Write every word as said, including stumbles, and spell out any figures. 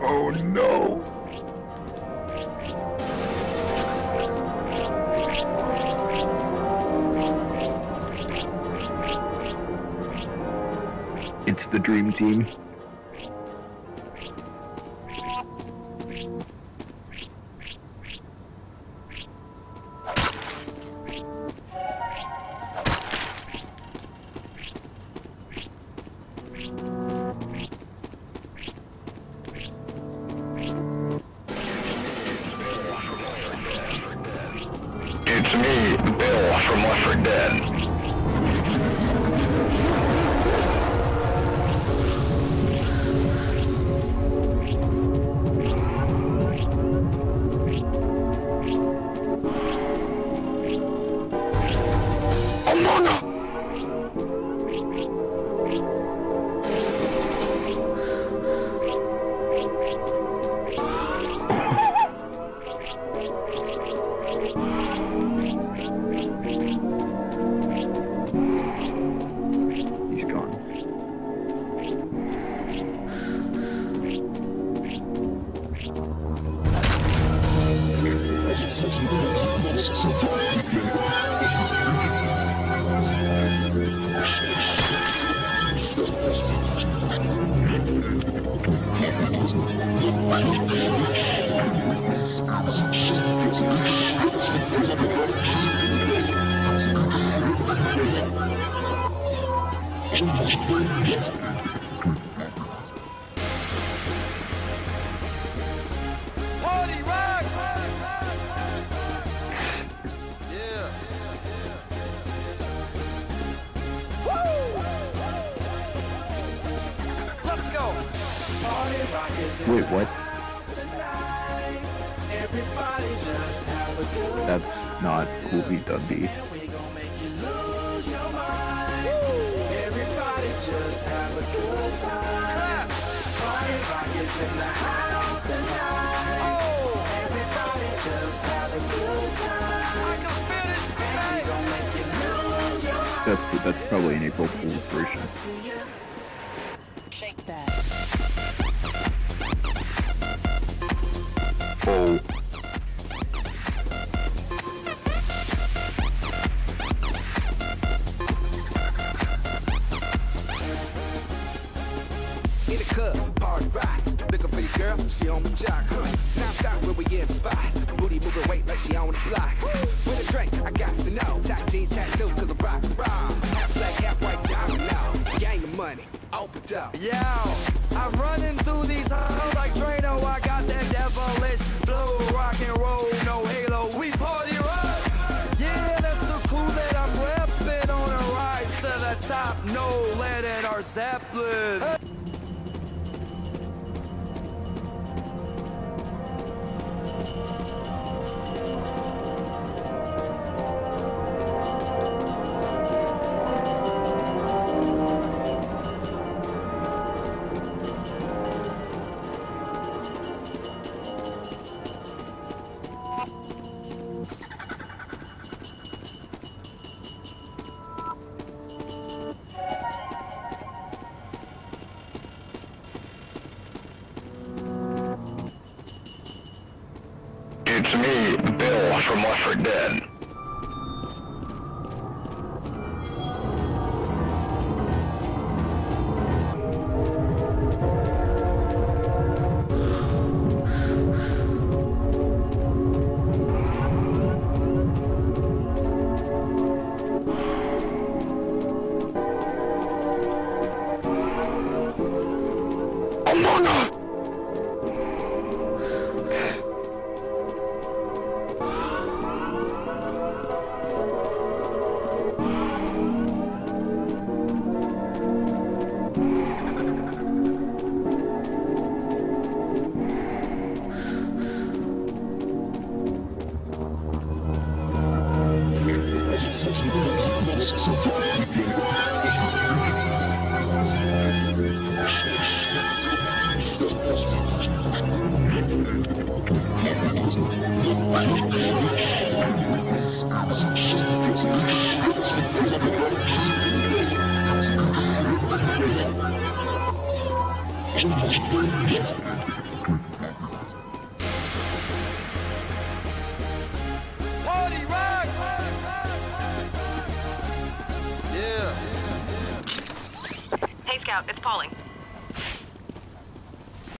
Oh no! It's the dream team. It's me, Bill from Left four Dead. He's gone. Party rock! Yeah. Woo! Let's go! Wait, what? That's not Hoovydundy. Everybody just have a good time. Party rock is in the house tonight. Oh! Everybody just have a good time. I can feel it, and we gon' make you lose your mind. That's that's probably an April Fool's version. Shake that. Oh. In the club, party rock. Looking for your girl, she on the jock. Huh. Now stop where we in the spot. Booty moving weight like she on the block. With a drink, I got to know. Tight jeans, tattoo, cause I rock and roll. Half black, half white, I don't know. Gang of money, opened up. Yo, I'm running through these halls like Drano. I got that devilish blue rock and roll, no halo. We party rock. Yeah, that's the cool that I'm repping on a rise to the top. No lead in our Zeppelin. It's me, Bill from Left four Dead. Scout, it's Pauling.